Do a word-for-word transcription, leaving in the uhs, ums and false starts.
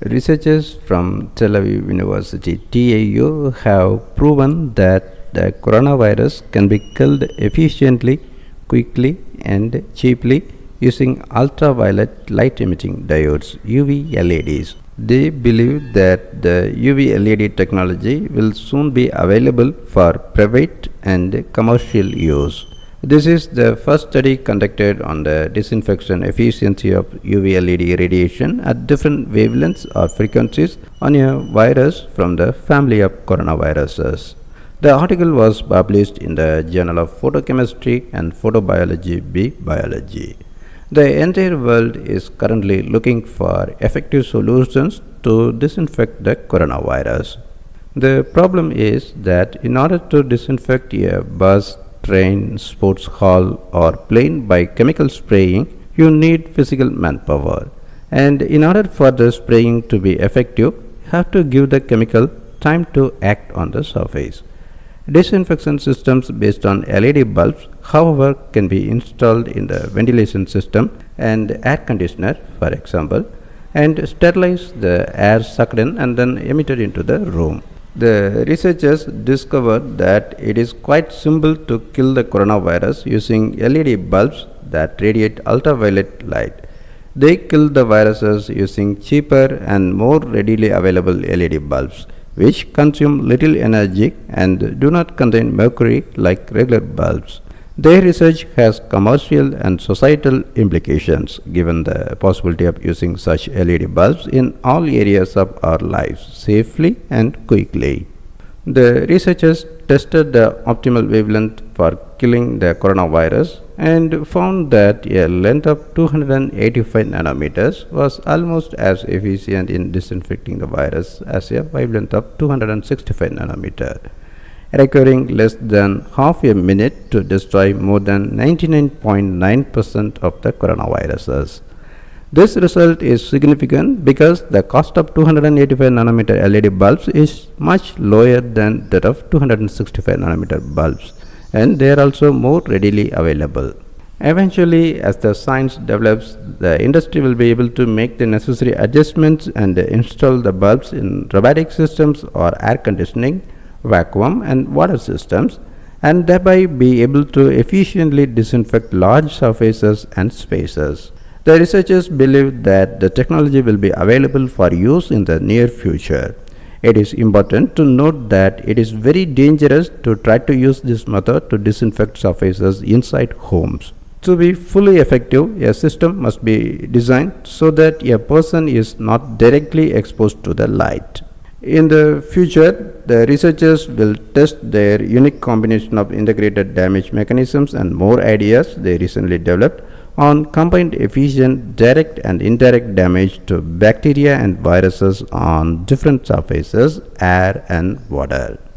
Researchers from Tel Aviv University T A U have proven that the coronavirus can be killed efficiently, quickly and cheaply using ultraviolet light-emitting diodes U V L E Ds. They believe that the U V L E D technology will soon be available for private and commercial use. This is the first study conducted on the disinfection efficiency of U V L E D radiation at different wavelengths or frequencies on a virus from the family of coronaviruses. The article was published in the Journal of Photochemistry and Photobiology B Biology. The entire world is currently looking for effective solutions to disinfect the coronavirus. The problem is that in order to disinfect a bus, train, sports hall or plane by chemical spraying, you need physical manpower. And in order for the spraying to be effective, you have to give the chemical time to act on the surface. Disinfection systems based on L E D bulbs, however, can be installed in the ventilation system and air conditioner, for example, and sterilize the air sucked in and then emitted into the room. The researchers discovered that it is quite simple to kill the coronavirus using L E D bulbs that radiate ultraviolet light. They kill the viruses using cheaper and more readily available L E D bulbs, which consume little energy and do not contain mercury like regular bulbs. Their research has commercial and societal implications given the possibility of using such L E D bulbs in all areas of our lives safely and quickly. The researchers tested the optimal wavelength for killing the coronavirus and found that a length of two hundred eighty-five nanometers was almost as efficient in disinfecting the virus as a wavelength of two hundred sixty-five nanometer, requiring less than half a minute to destroy more than ninety-nine point nine percent of the coronaviruses. This result is significant because the cost of two hundred eighty-five nanometer L E D bulbs is much lower than that of two hundred sixty-five nanometer bulbs, and they are also more readily available. Eventually, as the science develops, the industry will be able to make the necessary adjustments and install the bulbs in robotic systems or air conditioning, vacuum and water systems, and thereby be able to efficiently disinfect large surfaces and spaces. The researchers believe that the technology will be available for use in the near future. It is important to note that it is very dangerous to try to use this method to disinfect surfaces inside homes. To be fully effective, a system must be designed so that a person is not directly exposed to the light. In the future, the researchers will test their unique combination of integrated damage mechanisms and more ideas they recently developed on combined efficient direct and indirect damage to bacteria and viruses on different surfaces, air and water.